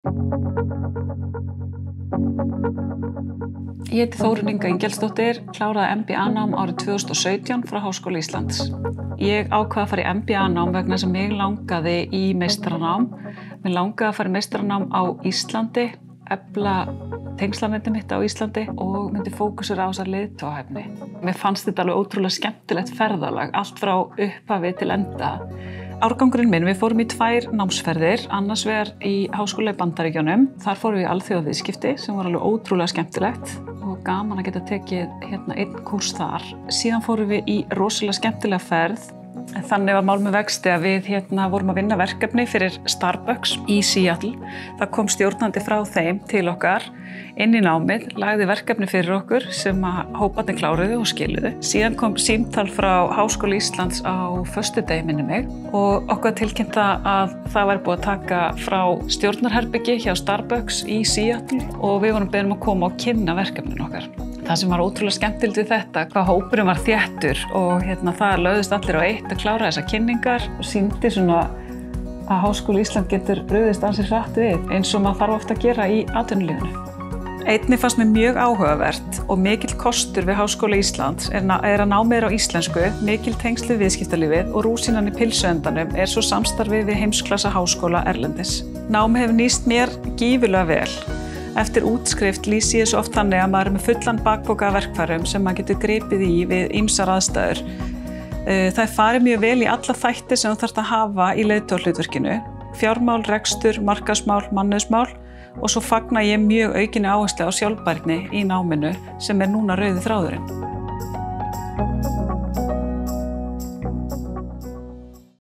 Ég heiti Þórunn Inga Ingjaldsdóttir, kláraði MBA-nám árið 2017 frá Háskóla Íslands. Ég ákvað að fara í MBA-nám vegna þess að mig langaði í meistaranám. Mig langaði að fara í meistaranám á Íslandi, efla tengslanetti mitt á Íslandi og myndi fókusera á þessa leiðtogahæfni. Mér fannst þetta alveg ótrúlega skemmtilegt ferðalag, allt frá upphafi til enda. Árgangurinn minn, við fórum í 2 námsferðir, annars vegar í Háskóla í Bandaríkjunum. Þar fórum við í alþjóðaviðskipti sem var alveg ótrúlega skemmtilegt og gaman að geta tekið einn kúrs þar. Síðan fórum við í rosalega skemmtilega ferð. Þannig var mál með vexti að við vorum að vinna verkefni fyrir Starbucks í Seattle. Það kom stjórnandi frá þeim til okkar inn í námið, lagði verkefni fyrir okkur sem að hóparnir kláruðu og skiluðu. Síðan kom símtal frá Háskóla Íslands á föstudegi minni mig og okkur tilkynnta að það væri búið að taka frá stjórnarherbyggi hjá Starbucks í Seattle og við vorum beðin að koma og kynna verkefnin okkar. Það sem var ótrúlega skemmtilegt við þetta, hvað hópurinn var þéttur og það lögðust allir á eitt að klára þessar kynningar og sýndi svona að Háskóli Ísland getur brugðist ansi hratt við eins og maður þarf oft að gera í atvinnulífinu. Einnig fannst mér mjög áhugavert og mikill kostur við Háskóla Íslands er að námið á íslensku, mikil tengsl við viðskiptalífið og rúsínan í pylsuendanum er svo samstarfið við heimsklassa háskóla erlendis. Námið hefur nýst mér gífurlega vel. Eftir útskrift lýsi ég svo oft þannig að maður er með fullan bakpoka af verkfærum sem maður getur gripið í við ýmsar aðstæður. Það er farið mjög vel í alla þætti sem þú þarft að hafa í leiðtogahlutverkinu. Fjármál, rekstur, markaðsmál, mannauðsmál og svo fagna ég mjög aukinni áherslu á sjálfbærni í náminu sem er núna rauði þráðurinn.